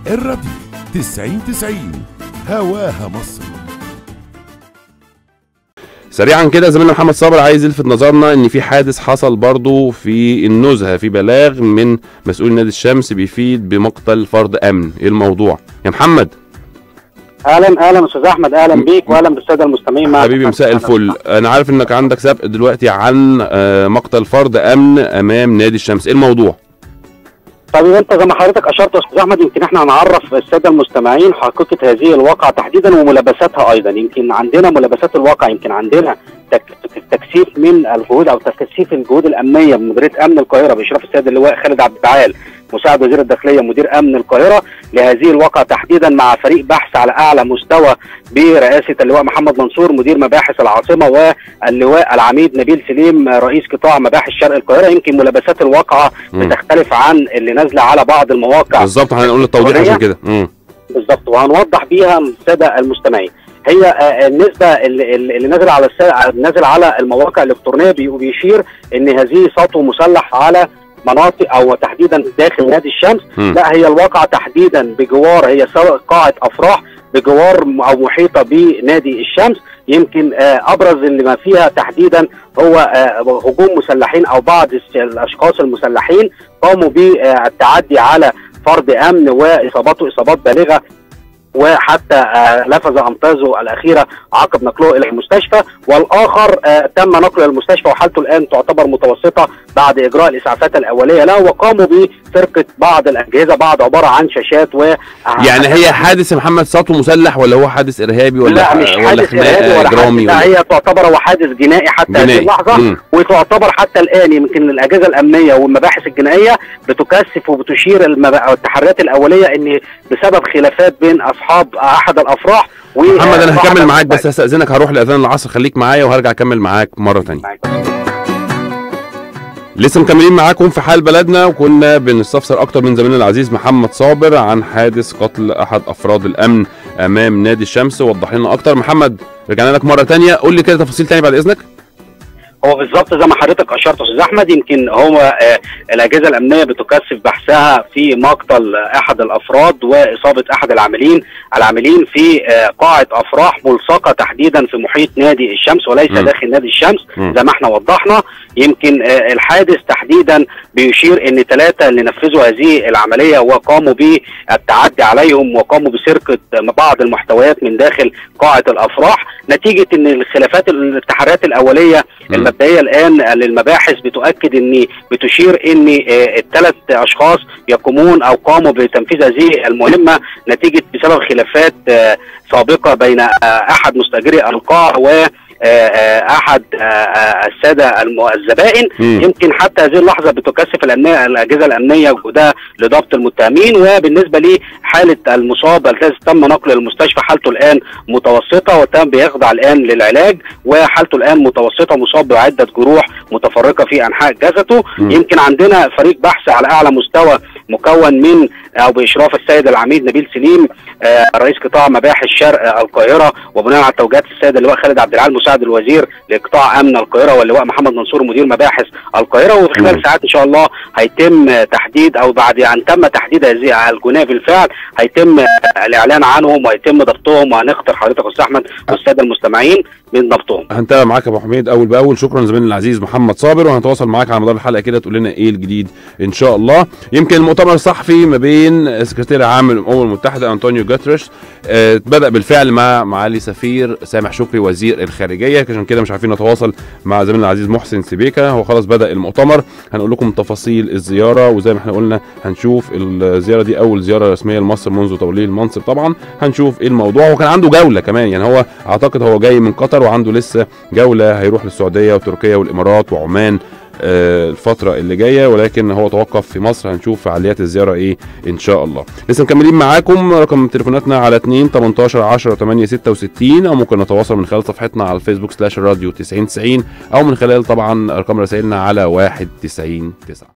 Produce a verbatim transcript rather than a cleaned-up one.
الراديو تسعين تسعين هواها مصر. سريعا كده زميلنا محمد صابر عايز يلفت نظرنا ان في حادث حصل برضو في النزهه، في بلاغ من مسؤول نادي الشمس بيفيد بمقتل فرد امن. ايه الموضوع يا محمد؟ اهلا اهلا استاذ احمد، اهلا بيك واهلا بالساده المستمعين. حبيبي مساء الفل. انا عارف انك عندك سبق دلوقتي عن مقتل فرد امن امام نادي الشمس، ايه الموضوع؟ طيب انت زي ما حضرتك اشرت يا استاذ احمد، يمكن احنا هنعرف الساده المستمعين حقيقه هذه الواقعه تحديدا وملابساتها ايضا. يمكن عندنا ملابسات الواقع، يمكن عندنا تكثيف من الجهود او تكثيف الجهود الامنيه بمديريه امن القاهره باشراف السيد اللواء خالد عبد العال مساعد وزير الداخليه مدير امن القاهره لهذه الواقعه تحديدا، مع فريق بحث على اعلى مستوى برئاسه اللواء محمد منصور مدير مباحث العاصمه واللواء العميد نبيل سليم رئيس قطاع مباحث شرق القاهره. يمكن ملابسات الواقعه بتختلف عن اللي نازله على بعض المواقع بالظبط، هنقول التوضيح عشان كده بالظبط، وهنوضح بيها الساده المستمعين. هي النسبه اللي, اللي نازل على نازل على المواقع الالكترونيه بيشير ان هذه سطو مسلح على مناطق او تحديدا داخل نادي الشمس. م. لا، هي الواقعه تحديدا بجوار، هي سواء قاعه افراح بجوار او محيطه بنادي الشمس. يمكن ابرز اللي ما فيها تحديدا هو هجوم مسلحين او بعض الاشخاص المسلحين قاموا بالتعدي على فرد امن واصابته اصابات بالغه، وحتى لفظ امتازه الاخيره عقب نقله الى المستشفى، والاخر تم نقله الى المستشفى وحالته الان تعتبر متوسطه بعد اجراء الاسعافات الاوليه له، وقاموا بسرقه بعض الاجهزه، بعض عباره عن شاشات و يعني هي حادث يا محمد سطو مسلح ولا هو حادث ارهابي ولا لا مش ولا حادث ارهابي ولا اجرامي؟ لا، هي تعتبر هو حادث جنائي حتى هذه اللحظه. مم. وتعتبر حتى الان يمكن الاجهزه الامنيه والمباحث الجنائيه بتكثف وبتشير التحريات الاوليه ان بسبب خلافات بين اصحاب احد الافراح. محمد انا هكمل معاك بس هستأذنك، هروح لاذان العصر، خليك معايا وهرجع اكمل معاك مره ثانيه. لسه مكملين معاكم في حال بلدنا، وكنا بنستفسر اكتر من زميلنا العزيز محمد صابر عن حادث قتل احد افراد الامن امام نادي الشمس. وضح لنا اكتر محمد، رجعنا لك مره ثانيه، قول لي كده تفاصيل ثانيه بعد اذنك. هو بالظبط زي ما حضرتك اشرت استاذ احمد، يمكن هو آه الاجهزه الامنيه بتكثف بحثها في مقتل احد الافراد واصابه احد العاملين العاملين في آه قاعه افراح ملصقه تحديدا في محيط نادي الشمس وليس م. داخل نادي الشمس م. زي ما احنا وضحنا. يمكن آه الحادث تحديدا بيشير ان ثلاثه اللي نفذوا هذه العمليه وقاموا بالتعدي عليهم وقاموا بسرقه بعض المحتويات من داخل قاعه الافراح، نتيجه ان الخلافات التحريات الاوليه المبدئيه الان للمباحث بتؤكد ان بتشير ان الثلاث اشخاص يقومون او قاموا بتنفيذ هذه المهمه نتيجه بسبب خلافات سابقه بين احد مستاجري القاعه و احد الساده الزبائن. يمكن حتى هذه اللحظه بتكثف الامنيه الاجهزه الامنيه جهودها لضبط المتهمين، وبالنسبه لحاله المصاب الذي تم نقله للمستشفى حالته الان متوسطه وتم بيخضع الان للعلاج، وحالته الان متوسطه، مصاب بعده جروح متفرقه في انحاء جسده. يمكن عندنا فريق بحث على اعلى مستوى مكون من او باشراف السيد العميد نبيل سليم رئيس قطاع مباحث شرق القاهره، وبناء على توجيهات السيد اللواء خالد عبد العال مساعد الوزير لقطاع امن القاهره واللواء محمد منصور مدير مباحث القاهره. وفي خلال ساعات ان شاء الله هيتم تحديد او بعد ان تم تحديد هذه الجناه بالفعل هيتم الاعلان عنهم وهيتم ضبطهم، وهنختار حضرتك استاذ احمد والساده المستمعين من ضبطهم. هنتابع معاك يا ابو حميد اول باول. شكرا زميلنا العزيز محمد صابر، وهنتواصل معاك على مدار الحلقه كده تقول لنا ايه الجديد ان شاء الله. يمكن المؤتمر الصحفي ما بين سكرتير عام الامم المتحده انطونيو جوتريش آه بدا بالفعل مع معالي سفير سامح شكري وزير الخارجيه، عشان كده مش عارفين نتواصل مع زميلنا العزيز محسن سبيكه. هو خلاص بدا المؤتمر، هنقول لكم تفاصيل الزياره، وزي ما احنا قلنا هنشوف الزياره دي اول زياره رسميه لمصر منذ توليه المنصب. طبعا هنشوف ايه الموضوع، وكان عنده جوله كمان، يعني هو اعتقد هو جاي من قطر وعنده لسه جوله هيروح للسعوديه وتركيا والامارات وعمان الفترة اللي جاية، ولكن هو توقف في مصر. هنشوف فعاليات الزيارة ايه ان شاء الله. لسه مكملين معاكم، رقم تليفوناتنا على اتنين تمنتاشر عشرة تمانية ستة وستين، او ممكن نتواصل من خلال صفحتنا على الفيسبوك سلاش الراديو تسعين تسعين، او من خلال طبعا ارقام رسائلنا على واحد تسعين تسعة.